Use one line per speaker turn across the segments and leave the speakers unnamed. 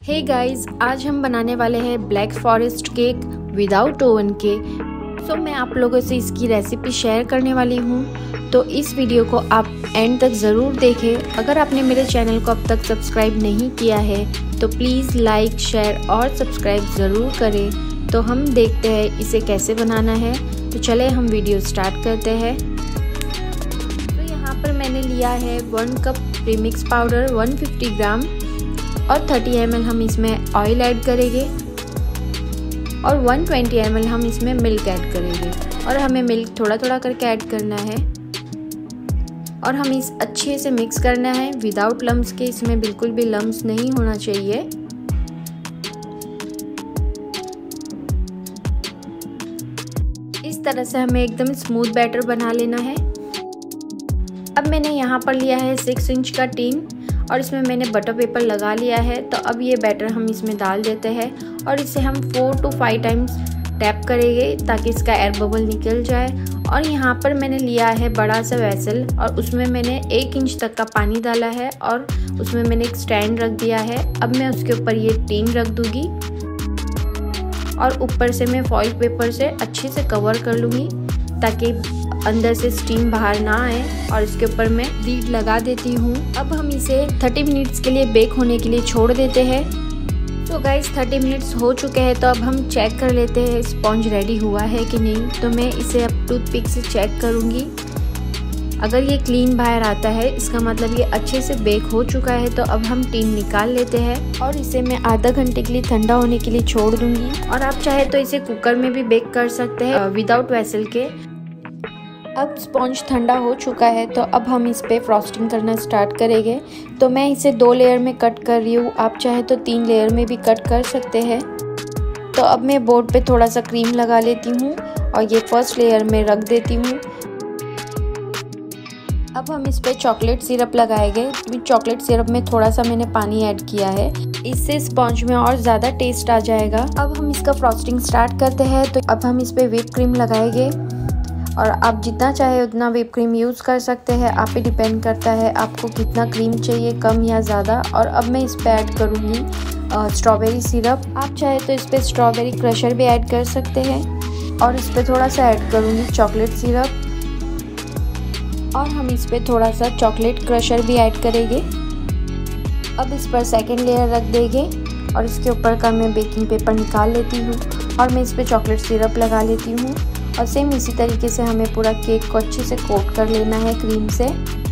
Hey guys, आज हम बनाने वाले हैं black forest cake without oven के। तो मैं आप लोगों से इसकी रेसिपी शेयर करने वाली हूँ, तो इस वीडियो को आप एंड तक ज़रूर देखें। अगर आपने मेरे चैनल को अब तक सब्सक्राइब नहीं किया है तो प्लीज़ लाइक, शेयर और सब्सक्राइब ज़रूर करें। तो हम देखते हैं इसे कैसे बनाना है। तो चले हम वीडियो स्टार्ट करते हैं। तो यहाँ पर मैंने लिया है 1 कप प्रीमिक्स पाउडर 150 ग्राम और 30 ml हम इसमें ऑयल ऐड करेंगे और 120 ml हम इसमें मिल्क ऐड करेंगे। और हमें मिल्क थोड़ा थोड़ा करके ऐड करना है और हम इस अच्छे से मिक्स करना है विदाउट लम्स के। इसमें बिल्कुल भी लम्स नहीं होना चाहिए। इस तरह से हमें एकदम स्मूथ बैटर बना लेना है। अब मैंने यहाँ पर लिया है 6 इंच का टीन और इसमें मैंने बटर पेपर लगा लिया है। तो अब ये बैटर हम इसमें डाल देते हैं और इसे हम 4 to 5 टाइम्स टैप करेंगे ताकि इसका एयर बबल निकल जाए। और यहाँ पर मैंने लिया है बड़ा सा वेसल और उसमें मैंने 1 इंच तक का पानी डाला है और उसमें मैंने एक स्टैंड रख दिया है। अब मैं उसके ऊपर ये टीन रख दूँगी और ऊपर से मैं फॉइल पेपर से अच्छे से कवर कर लूँगी ताकि अंदर से स्टीम बाहर ना आए। और इसके ऊपर मैं लीड लगा देती हूँ। अब हम इसे 30 मिनट्स के लिए बेक होने के लिए छोड़ देते हैं। तो गाइस 30 मिनट्स हो चुके हैं। तो अब हम चेक कर लेते हैं स्पॉन्ज रेडी हुआ है कि नहीं। तो मैं इसे अब टूथपिक से चेक करूँगी। अगर ये क्लीन बाहर आता है इसका मतलब ये अच्छे से बेक हो चुका है। तो अब हम टीन निकाल लेते हैं और इसे मैं आधा घंटे के लिए ठंडा होने के लिए छोड़ दूँगी। और आप चाहे तो इसे कुकर में भी बेक कर सकते हैं विदाउट वेसल के। अब स्पॉन्ज ठंडा हो चुका है तो अब हम इस पे फ्रॉस्टिंग करना स्टार्ट करेंगे। तो मैं इसे 2 लेयर में कट कर रही हूँ। आप चाहे तो 3 लेयर में भी कट कर सकते हैं। तो अब मैं बोर्ड पे थोड़ा सा क्रीम लगा लेती हूँ और ये फर्स्ट लेयर में रख देती हूँ। अब हम इस पे चॉकलेट सिरप लगाएंगे। चॉकलेट सिरप में थोड़ा सा मैंने पानी ऐड किया है, इससे स्पॉन्ज में और ज़्यादा टेस्ट आ जाएगा। अब हम इसका फ्रॉस्टिंग स्टार्ट करते हैं। तो अब हम इस पे व्हिप क्रीम लगाएंगे और आप जितना चाहे उतना व्हिप क्रीम यूज़ कर सकते हैं। आप पे डिपेंड करता है आपको कितना क्रीम चाहिए, कम या ज़्यादा। और अब मैं इस पे ऐड करूँगी स्ट्रॉबेरी सिरप। आप चाहे तो इस पे स्ट्रॉबेरी क्रशर भी ऐड कर सकते हैं। और इस पे थोड़ा सा ऐड करूँगी चॉकलेट सिरप और हम इस पे थोड़ा सा चॉकलेट क्रशर भी ऐड करेंगे। अब इस पर सेकेंड लेयर रख देंगे और इसके ऊपर का मैं बेकिंग पेपर निकाल लेती हूँ और मैं इस पे चॉकलेट सिरप लगा लेती हूँ। और सेम इसी तरीके से हमें पूरा केक को अच्छे से कोट कर लेना है क्रीम से।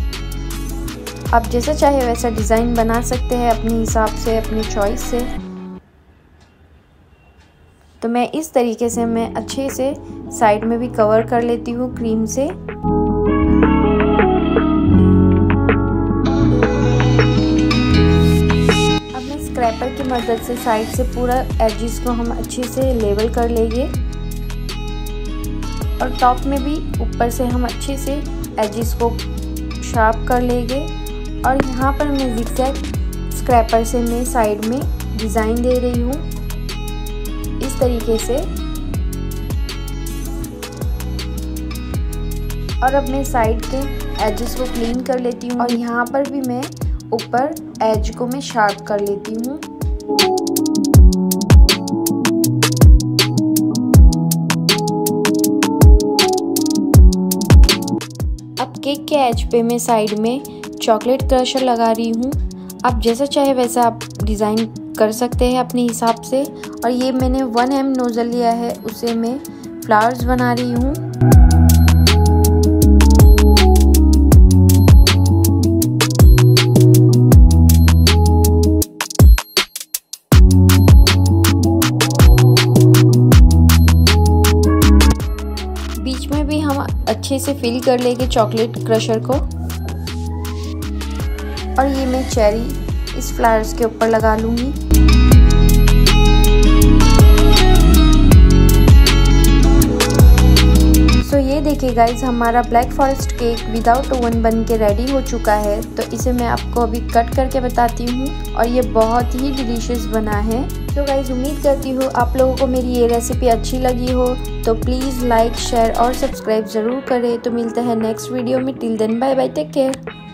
आप जैसा चाहे वैसा डिज़ाइन बना सकते हैं अपने हिसाब से, अपनी चॉइस से। तो मैं इस तरीके से मैं अच्छे से साइड में भी कवर कर लेती हूँ क्रीम से। अब मैं स्क्रैपर की मदद से साइड से पूरा एजेस को हम अच्छे से लेवल कर लेंगे और टॉप में भी ऊपर से हम अच्छे से एजेस को शार्प कर लेंगे। और यहाँ पर मैं ज़िगज़ैग स्क्रैपर से मैं साइड में डिज़ाइन दे रही हूँ इस तरीके से। और अब मैं साइड के एजेस को क्लीन कर लेती हूँ और यहाँ पर भी मैं ऊपर एज को मैं शार्प कर लेती हूँ। केक के एज पे मैं साइड में चॉकलेट क्रशर लगा रही हूँ। आप जैसा चाहे वैसा आप डिज़ाइन कर सकते हैं अपने हिसाब से। और ये मैंने 1 mm नोज़ल लिया है, उसे मैं फ्लावर्स बना रही हूँ। बीच में भी हम अच्छे से फिल कर लेंगे चॉकलेट क्रशर को। और ये मैं चेरी इस फ्लावर्स के ऊपर लगा लूँगी। सो ये देखिए गाइज, हमारा black forest cake without oven बन के रेडी हो चुका है। तो इसे मैं आपको अभी कट करके बताती हूँ और ये बहुत ही डिलीशियस बना है। तो गाइज उम्मीद करती हूँ आप लोगों को मेरी ये रेसिपी अच्छी लगी हो। तो प्लीज़ लाइक, शेयर और सब्सक्राइब ज़रूर करें। तो मिलते हैं नेक्स्ट वीडियो में। Till then bye bye, take care.